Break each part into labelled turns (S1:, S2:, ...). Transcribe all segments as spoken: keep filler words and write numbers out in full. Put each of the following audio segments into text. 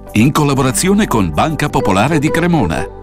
S1: in collaborazione con Banca Popolare di Cremona.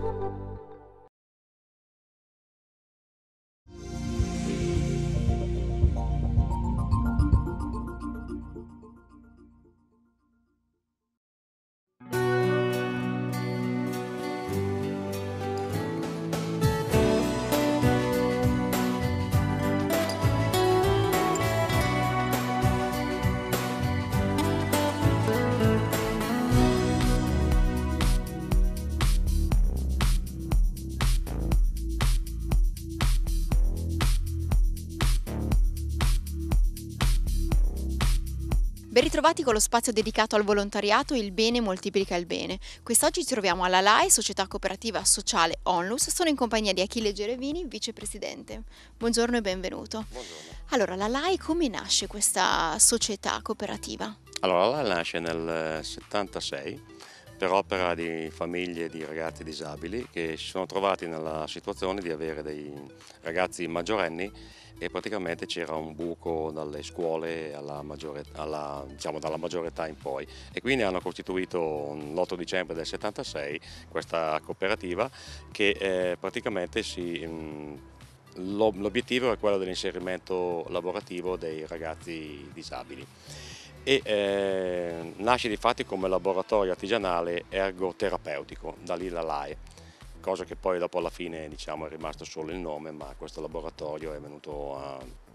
S2: Ben ritrovati con lo spazio dedicato al volontariato Il Bene Moltiplica il Bene. Quest'oggi ci troviamo alla L A E, Società Cooperativa Sociale Onlus. Sono in compagnia di Achille Gerevini, vicepresidente. Buongiorno e benvenuto.
S3: Buongiorno.
S2: Allora, la L A E, come nasce questa società cooperativa?
S3: Allora, la L A E nasce nel settantasei per opera di famiglie di ragazzi disabili che si sono trovati nella situazione di avere dei ragazzi maggiorenni e praticamente c'era un buco dalle scuole alla maggiore, alla, diciamo, dalla maggiore età in poi, e quindi hanno costituito l'otto dicembre del settantasei questa cooperativa che eh, praticamente si... Mh, l'obiettivo è quello dell'inserimento lavorativo dei ragazzi disabili e eh, nasce di fatti come laboratorio artigianale ergoterapeutico, da lì la L A E, cosa che poi dopo alla fine, diciamo, è rimasto solo il nome, ma questo laboratorio è venuto a,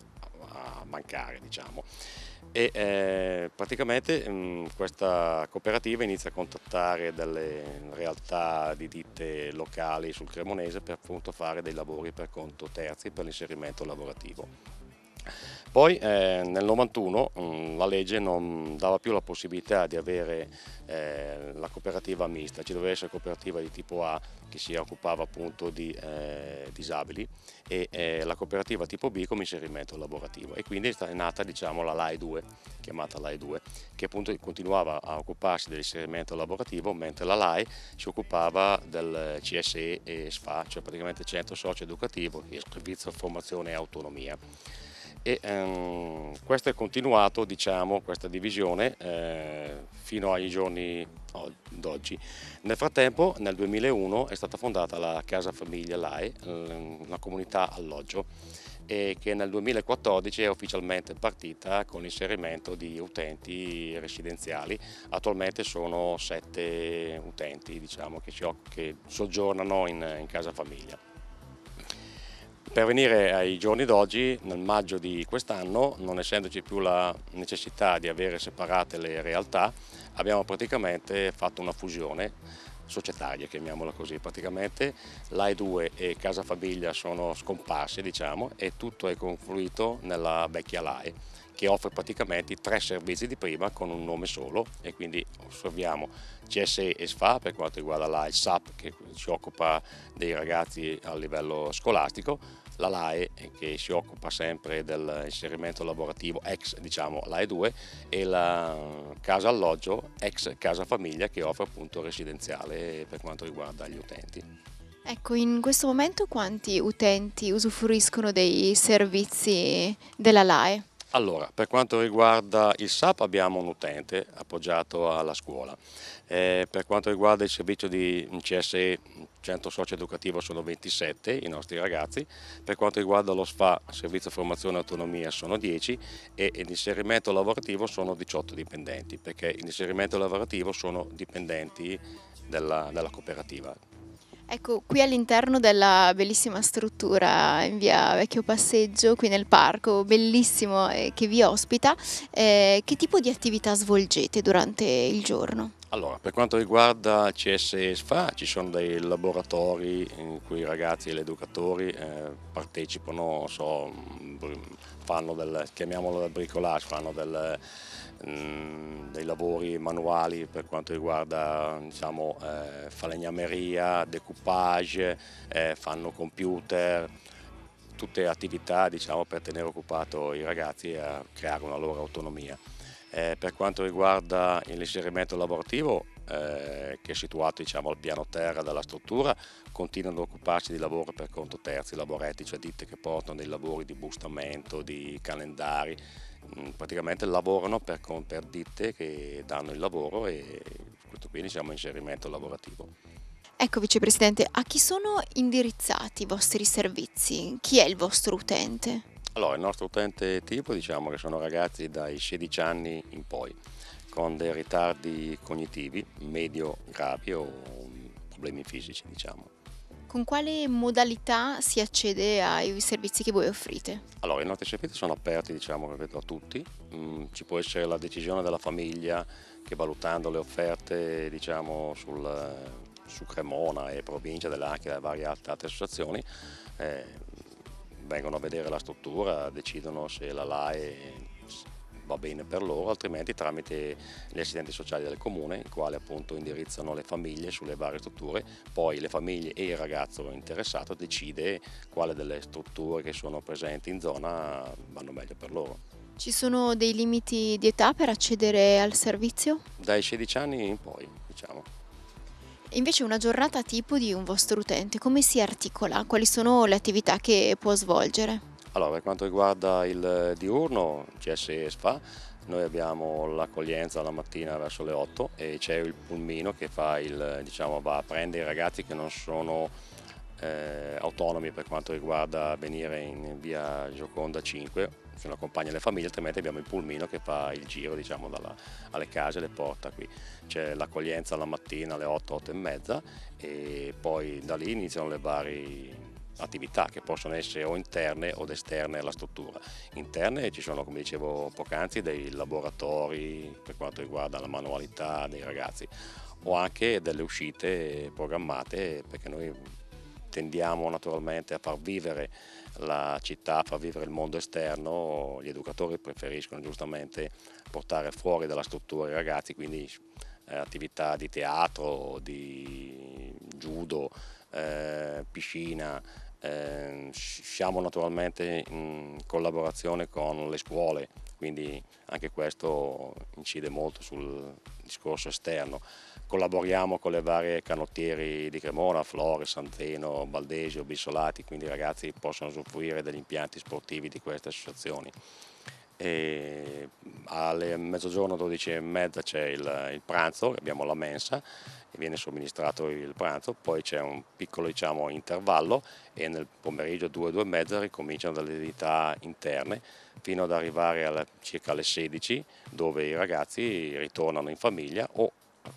S3: a mancare, diciamo. E eh, praticamente mh, questa cooperativa inizia a contattare delle realtà di ditte locali sul Cremonese per appunto fare dei lavori per conto terzi per l'inserimento lavorativo. Poi eh, nel novantuno mh, la legge non dava più la possibilità di avere eh, la cooperativa mista, ci doveva essere cooperativa di tipo A che si occupava appunto di eh, disabili e eh, la cooperativa tipo B come inserimento lavorativo, e quindi è nata, diciamo, la L A E due, chiamata L A E due, che appunto continuava a occuparsi dell'inserimento lavorativo, mentre la L A E si occupava del C S E e S F A, cioè praticamente Centro Socio Educativo e Servizio Formazione e Autonomia. E ehm, questo è continuato, diciamo, questa divisione eh, fino ai giorni d'oggi. Nel frattempo, nel duemilauno, è stata fondata la Casa Famiglia L A E, una comunità alloggio, e che nel duemilaquattordici è ufficialmente partita con l'inserimento di utenti residenziali. Attualmente sono sette utenti, diciamo, che, ci, che soggiornano in, in Casa Famiglia. Per venire ai giorni d'oggi, nel maggio di quest'anno, non essendoci più la necessità di avere separate le realtà, abbiamo praticamente fatto una fusione societaria, chiamiamola così. Praticamente L A E due e Casa Famiglia sono scomparse, diciamo, e tutto è confluito nella vecchia L A E, che offre praticamente i tre servizi di prima con un nome solo, e quindi osserviamo C S E e S F A per quanto riguarda la L A E, il S A P che si occupa dei ragazzi a livello scolastico, la L A E che si occupa sempre dell'inserimento lavorativo ex, diciamo, L A E due, e la Casa Alloggio ex Casa Famiglia che offre appunto residenziale per quanto riguarda gli utenti.
S2: Ecco, in questo momento quanti utenti usufruiscono dei servizi della L A E?
S3: Allora, per quanto riguarda il S A P abbiamo un utente appoggiato alla scuola, eh, per quanto riguarda il servizio di C S E, Centro Socio Educativo, sono ventisette i nostri ragazzi, per quanto riguarda lo S F A, Servizio Formazione e Autonomia, sono dieci, e l'inserimento lavorativo sono diciotto dipendenti, perché l'inserimento lavorativo sono dipendenti della, della cooperativa.
S2: Ecco, qui all'interno della bellissima struttura in via Vecchio Passeggio, qui nel parco, bellissimo, eh, che vi ospita, eh, che tipo di attività svolgete durante il giorno?
S3: Allora, per quanto riguarda C S E e S F A, ci sono dei laboratori in cui i ragazzi e gli educatori eh, partecipano, so, fanno del, chiamiamolo del bricolage, fanno del, mh, dei lavori manuali per quanto riguarda, diciamo, eh, falegnameria, decoupage, eh, fanno computer, tutte attività, diciamo, per tenere occupato i ragazzi e a creare una loro autonomia. Eh, per quanto riguarda l'inserimento lavorativo, eh, che è situato, diciamo, al piano terra della struttura, continuano ad occuparsi di lavoro per conto terzi, lavoretti, cioè ditte che portano dei lavori di bustamento, di calendari, mh, praticamente lavorano per, per ditte che danno il lavoro, e questo qui diciamo inserimento lavorativo.
S2: Ecco, Vicepresidente, a chi sono indirizzati i vostri servizi? Chi è il vostro utente?
S3: Allora, il nostro utente tipo diciamo che sono ragazzi dai sedici anni in poi, con dei ritardi cognitivi medio gravi o problemi fisici, diciamo.
S2: Con quale modalità si accede ai servizi che voi offrite?
S3: Allora, i nostri servizi sono aperti, diciamo, ripeto, a tutti. Mm, ci può essere la decisione della famiglia che valutando le offerte, diciamo, sul, su Cremona e provincia dell'Aquila e varie altre, altre associazioni, eh, vengono a vedere la struttura, decidono se la L A E va bene per loro, altrimenti tramite gli assistenti sociali del comune, i quali appunto indirizzano le famiglie sulle varie strutture, poi le famiglie e il ragazzo interessato decide quale delle strutture che sono presenti in zona vanno meglio per loro.
S2: Ci sono dei limiti di età per accedere al servizio?
S3: Dai sedici anni in poi, diciamo.
S2: E invece una giornata tipo di un vostro utente, come si articola? Quali sono le attività che può svolgere?
S3: Allora, per quanto riguarda il diurno, C S E S F A, noi abbiamo l'accoglienza la mattina verso le otto e c'è il pulmino che fa il, diciamo, va a prendere i ragazzi che non sono eh, autonomi per quanto riguarda venire in via Gioconda cinque, se non accompagna le famiglie, altrimenti abbiamo il pulmino che fa il giro, diciamo, dalla, alle case e le porta qui. C'è l'accoglienza la mattina alle otto, otto e mezza e poi da lì iniziano le varie attività che possono essere o interne o esterne alla struttura. Interne ci sono, come dicevo poc'anzi, dei laboratori per quanto riguarda la manualità dei ragazzi o anche delle uscite programmate, perché noi tendiamo naturalmente a far vivere la città, a far vivere il mondo esterno. Gli educatori preferiscono giustamente portare fuori dalla struttura i ragazzi, quindi eh, attività di teatro, di judo, eh, piscina. Eh, siamo naturalmente in collaborazione con le scuole, quindi anche questo incide molto sul discorso esterno. Collaboriamo con le varie canottieri di Cremona, Flore, Sanzeno, Baldesio, Bissolati, quindi i ragazzi possono usufruire degli impianti sportivi di queste associazioni. E alle mezzogiorno, dodici e mezza c'è il, il pranzo, abbiamo la mensa e viene somministrato il pranzo, poi c'è un piccolo, diciamo, intervallo e nel pomeriggio due, due e mezza ricominciano delle attività interne fino ad arrivare alla, circa alle sedici, dove i ragazzi ritornano in famiglia o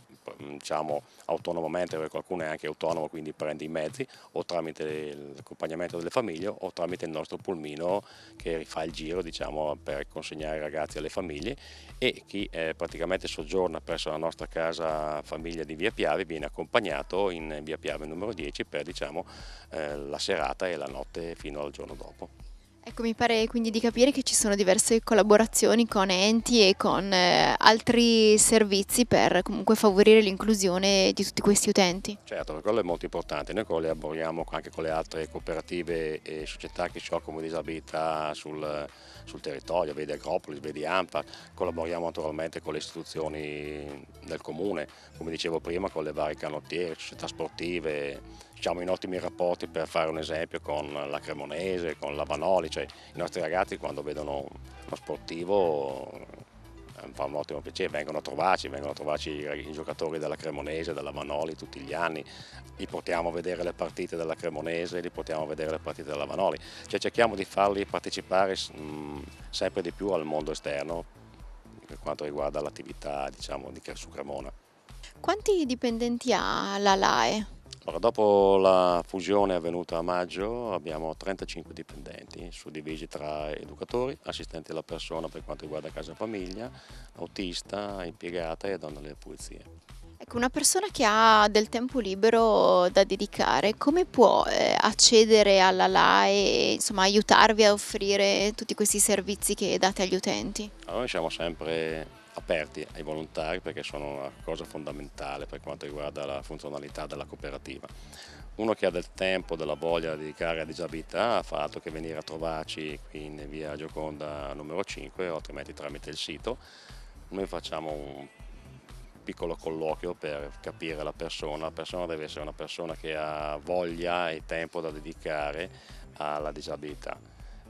S3: diciamo autonomamente, perché qualcuno è anche autonomo, quindi prende i mezzi o tramite l'accompagnamento delle famiglie o tramite il nostro pulmino che rifà il giro, diciamo, per consegnare i ragazzi alle famiglie, e chi eh, praticamente soggiorna presso la nostra casa famiglia di Via Piave viene accompagnato in Via Piave numero dieci per, diciamo, eh, la serata e la notte fino al giorno dopo.
S2: Ecco, mi pare quindi di capire che ci sono diverse collaborazioni con enti e con eh, altri servizi per comunque favorire l'inclusione di tutti questi utenti.
S3: Certo, quello è molto importante. Noi collaboriamo anche con le altre cooperative e società che si occupano di disabilità sul, sul territorio, vedi Agropolis, vedi ANPA, collaboriamo naturalmente con le istituzioni del comune, come dicevo prima, con le varie canottiere, società sportive. Siamo in ottimi rapporti, per fare un esempio, con la Cremonese, con la Vanoli, cioè i nostri ragazzi quando vedono uno sportivo eh, fa un ottimo piacere, vengono a trovarci, vengono a trovarci i, i giocatori della Cremonese, della Vanoli tutti gli anni, li portiamo a vedere le partite della Cremonese, li portiamo a vedere le partite della Vanoli, cioè cerchiamo di farli partecipare mh, sempre di più al mondo esterno per quanto riguarda l'attività, diciamo, di su Cremona.
S2: Quanti dipendenti ha la L A E?
S3: Allora, dopo la fusione avvenuta a maggio abbiamo trentacinque dipendenti, suddivisi tra educatori, assistenti alla persona per quanto riguarda casa famiglia, autista, impiegata e donna delle pulizie.
S2: Ecco, una persona che ha del tempo libero da dedicare, come può eh, accedere alla L A E e insomma aiutarvi a offrire tutti questi servizi che date agli utenti?
S3: Allora, noi siamo sempre aperti ai volontari perché sono una cosa fondamentale per quanto riguarda la funzionalità della cooperativa. Uno che ha del tempo, della voglia di dedicare a disabilità fa altro che venire a trovarci qui in via Gioconda numero cinque o altrimenti tramite il sito. Noi facciamo un piccolo colloquio per capire la persona. La persona deve essere una persona che ha voglia e tempo da dedicare alla disabilità.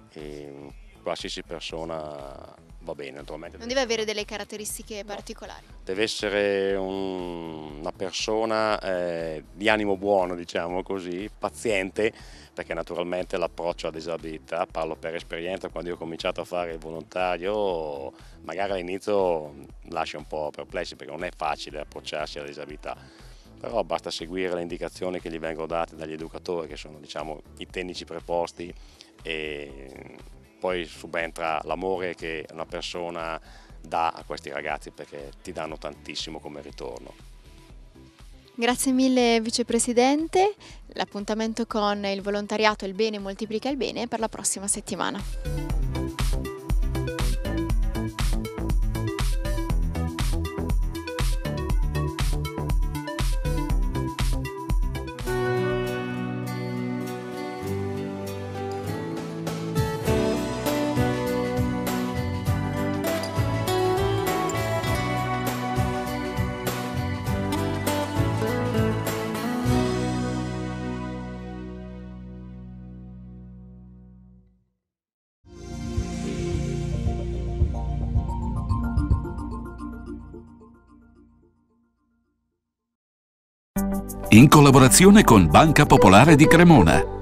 S3: E qualsiasi persona va bene, naturalmente.
S2: Non deve avere delle caratteristiche particolari.
S3: Deve essere un persona eh, di animo buono, diciamo così, paziente, perché naturalmente l'approccio a disabilità, parlo per esperienza, quando io ho cominciato a fare il volontario, magari all'inizio lascia un po' perplessi perché non è facile approcciarsi alla disabilità, però basta seguire le indicazioni che gli vengono date dagli educatori, che sono, diciamo, i tecnici preposti, e poi subentra l'amore che una persona dà a questi ragazzi, perché ti danno tantissimo come ritorno.
S2: Grazie mille Vicepresidente, l'appuntamento con il volontariato Il Bene Moltiplica il Bene è per la prossima settimana.
S1: In collaborazione con Banca Popolare di Cremona.